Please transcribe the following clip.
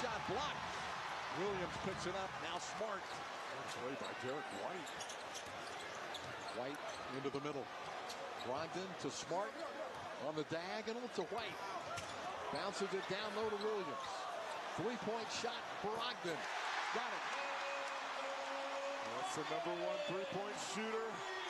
shot blocked. Williams picks it up. Now Smart. Play by Derek White. White into the middle. Brogdon to Smart. On the diagonal to White. Bounces it down low to Williams. Three-point shot. Brogdon. Got it. That's the #1 three-point shooter.